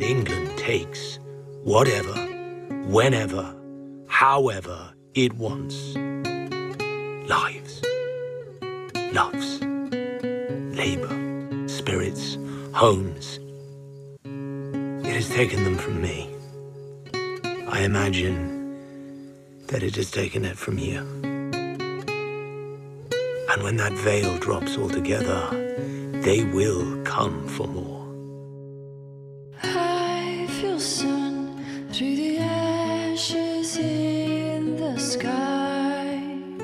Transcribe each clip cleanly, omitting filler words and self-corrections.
England takes whatever, whenever, however it wants. Lives, loves, labor, spirits, homes. It has taken them from me. I imagine that it has taken it from you. And when that veil drops altogether, they will come for more. I feel sun through the ashes in the sky.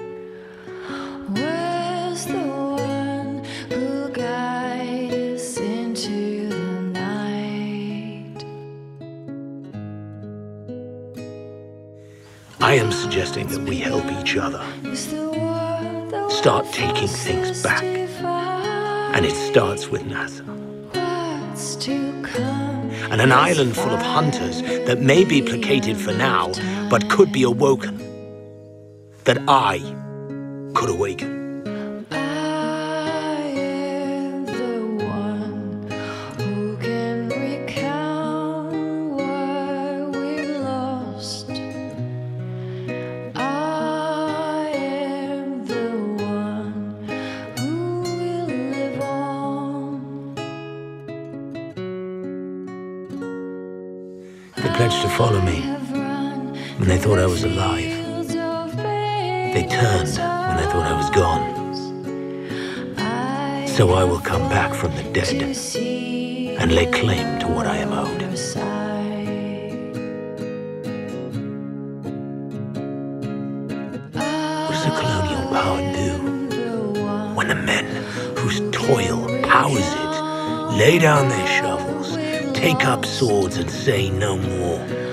Where's the one who'll guide us into the night? I am suggesting that we help each other. Start taking things back. And it starts with NASA. And an island full of hunters that may be placated for now, but could be awoken. That I could awaken. They pledged to follow me when they thought I was alive. They turned when they thought I was gone. So I will come back from the dead and lay claim to what I am owed. What does a colonial power do when the men whose toil powers it lay down their shovels, take up swords and say no more?